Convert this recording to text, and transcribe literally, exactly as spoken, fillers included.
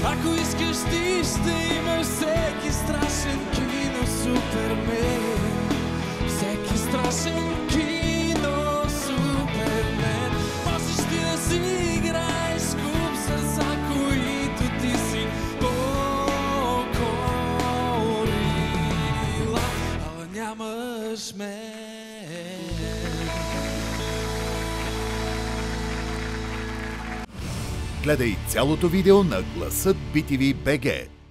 Ако искаш ти ще имаш всеки страшен кино супермен. Всеки страшен кино супермен. Можеш ти да си играеш куп сърца, които ти си покорила, ала нямаш мен. Гледай цялото видео на Гласът би ти ви точка би джи.